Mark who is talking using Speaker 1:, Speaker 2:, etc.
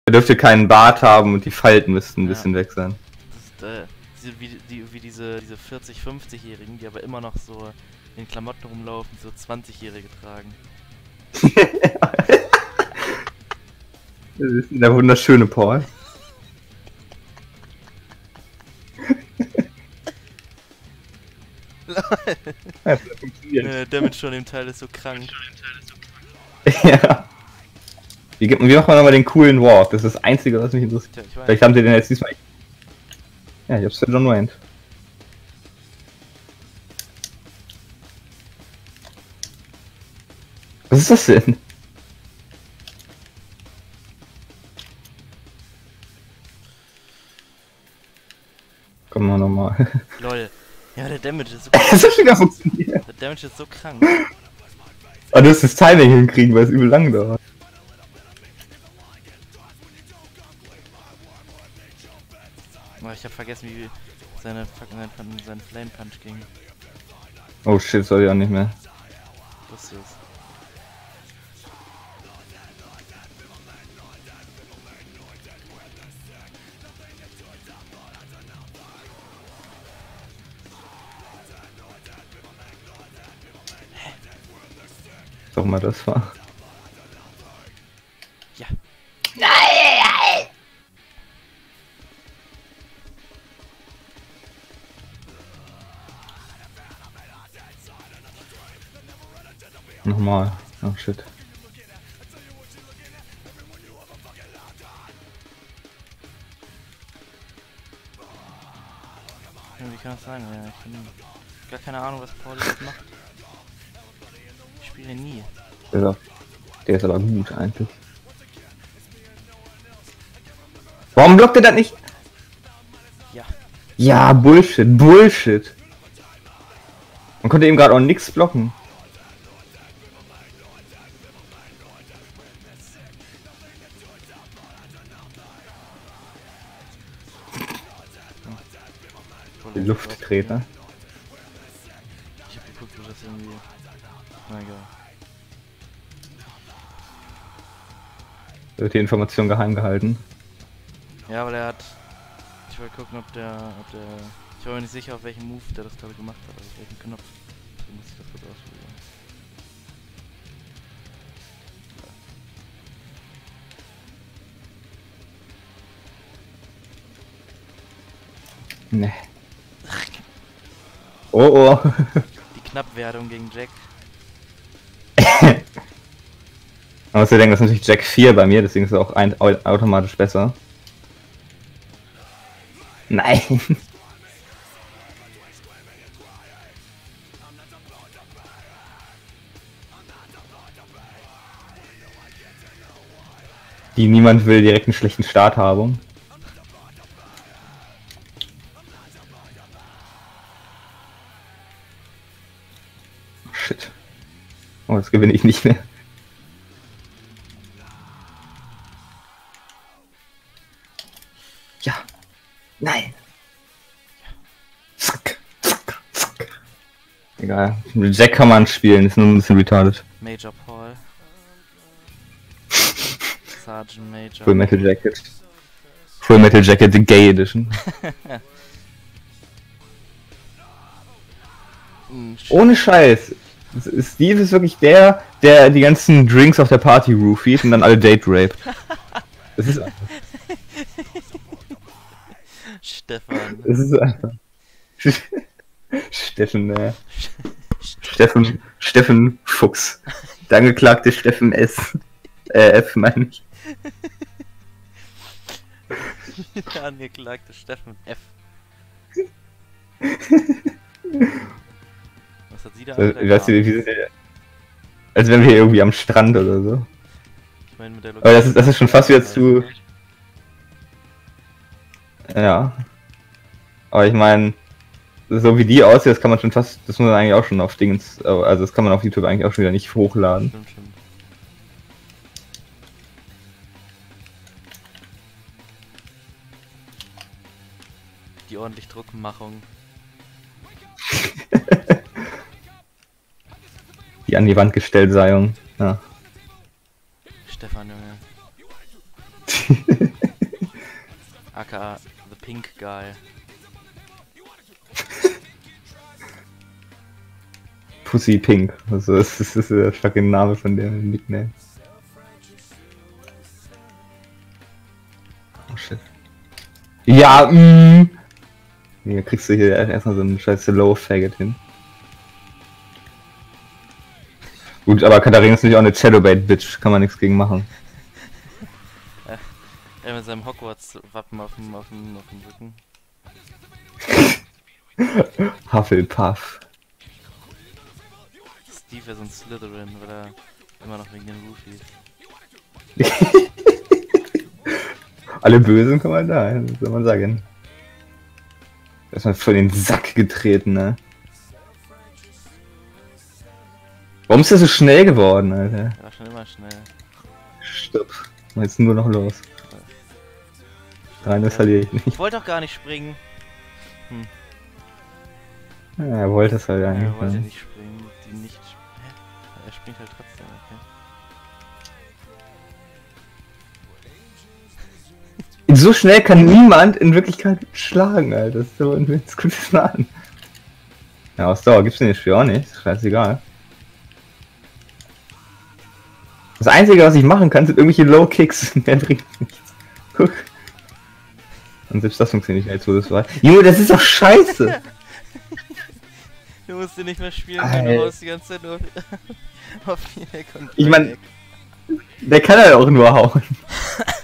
Speaker 1: Er dürfte keinen Bart haben und die Falten müssten ein bisschen weg sein.
Speaker 2: Das ist wie diese 40-, 50-Jährigen, die aber immer noch so in Klamotten rumlaufen, die so 20-Jährige tragen.
Speaker 1: Das ist der wunderschöne Paul. Ja, das funktioniert.
Speaker 2: Der mit schon dem Teil ist so krank.
Speaker 1: Ja. Wie macht man nochmal den coolen Walk? Das ist das Einzige, was mich interessiert.
Speaker 2: Tja, ich weiß.
Speaker 1: Vielleicht haben sie den jetzt diesmal... Ja, ich hab's für John Wayne. Was ist das denn? Komm mal nochmal.
Speaker 2: Lol. Ja, der Damage ist so
Speaker 1: Das hat schon wieder funktioniert.
Speaker 2: Der Damage ist so krank.
Speaker 1: Aber du musst das Timing hinkriegen, weil es übel lang dauert.
Speaker 2: Oh, ich hab vergessen, wie sein Flame Punch ging.
Speaker 1: Oh shit, soll ich auch nicht mehr.
Speaker 2: Wusste es.
Speaker 1: Doch mal das war.
Speaker 2: Ja.
Speaker 1: Nochmal. Oh shit.
Speaker 2: Ja, wie kann das sein? Ja, ich habe gar keine Ahnung, was Paul jetzt macht. Ich spiele nie.
Speaker 1: Der ist aber gut eigentlich. Warum blockt er das nicht?
Speaker 2: Ja.
Speaker 1: Ja, Bullshit, Bullshit. Man konnte eben gerade auch nichts blocken. Die Lufttreter.
Speaker 2: Ich hab geguckt, wo das irgendwie... Na egal.
Speaker 1: Wird die Information geheim gehalten.
Speaker 2: Ja, weil er hat... Ich wollte gucken, ob der... Ich war mir nicht sicher, auf welchen Move der das glaube ich gemacht hat, also auf welchen Knopf. Deswegen muss ich das kurz ausprobieren.
Speaker 1: Ne. Oh oh.
Speaker 2: Die Knappwertung gegen Jack.
Speaker 1: Man muss ja denken, das ist natürlich Jack 4 bei mir, deswegen ist es auch automatisch besser. Nein. Die niemand will direkt einen schlechten Start haben. Shit. Oh, das gewinne ich nicht mehr. Ja. Nein. Zack. Zack. Zack. Egal. Mit Jack kann man spielen, ist nur ein bisschen retarded.
Speaker 2: Major Paul. Sergeant Major.
Speaker 1: Full Metal Jacket. Full Metal Jacket, the Gay Edition. Ohne Scheiß. Steve ist wirklich der die ganzen Drinks auf der Party roofied und dann alle date raped. Das ist einfach.
Speaker 2: Stefan.
Speaker 1: Das ist einfach. Steffen Fuchs. Der angeklagte Steffen S. F meine ich.
Speaker 2: Der angeklagte Steffen F. Was hat sie da
Speaker 1: Weißt du, wie sind wir, als wären wir hier irgendwie am Strand oder so.
Speaker 2: Ich meine, mit der
Speaker 1: Aber das ist schon fast wieder zu... Ja. Aber ich meine, so wie die aussieht, das kann man schon fast... Das muss man eigentlich auch schon auf Dingens... Also das kann man auf YouTube eigentlich auch schon wieder nicht hochladen.
Speaker 2: Stimmt, stimmt. Die ordentlich Druckmachung.
Speaker 1: Die an die Wand gestellt sei. Ja.
Speaker 2: Stefan, Junge. aka The Pink Guy.
Speaker 1: Pussy Pink. Also das ist der fucking Name von dem Nickname. Oh shit. Ja, Hier kriegst du hier erstmal so einen scheiß Low-Faggot hin. Gut, aber Katharina ist natürlich auch eine Shadowbait-Bitch, kann man nichts gegen machen.
Speaker 2: Er mit seinem Hogwarts-Wappen auf dem Rücken.
Speaker 1: Hufflepuff.
Speaker 2: Steve wäre so ein Slytherin, weil er immer noch wegen den Roofies.
Speaker 1: Alle Bösen kann man da, was soll man sagen. Erstmal voll den Sack getreten, ne? Warum ist das so schnell geworden, Alter?
Speaker 2: War schon immer schnell.
Speaker 1: Stopp. Jetzt nur noch los. Rein, das verliere ich nicht.
Speaker 2: Ich wollte doch gar nicht springen.
Speaker 1: Ja, er wollte es halt
Speaker 2: Ja,
Speaker 1: eigentlich.
Speaker 2: er wollte nicht springen. Hä? Er springt halt trotzdem, okay.
Speaker 1: So schnell kann niemand in Wirklichkeit schlagen, Alter. Das ist so ein gutes Mal an. Ja, Ausdauer gibt's in dem Spiel auch nicht. Scheißegal. Das Einzige, was ich machen kann, sind irgendwelche Low Kicks. Mehr bringt nichts. Guck. Und selbst das funktioniert nicht als Todeswahl. Junge, das ist doch scheiße!
Speaker 2: Du musst ihn nicht mehr spielen, du haust die ganze Zeit nur auf Viereck und
Speaker 1: Ich mein, der kann halt auch nur hauen.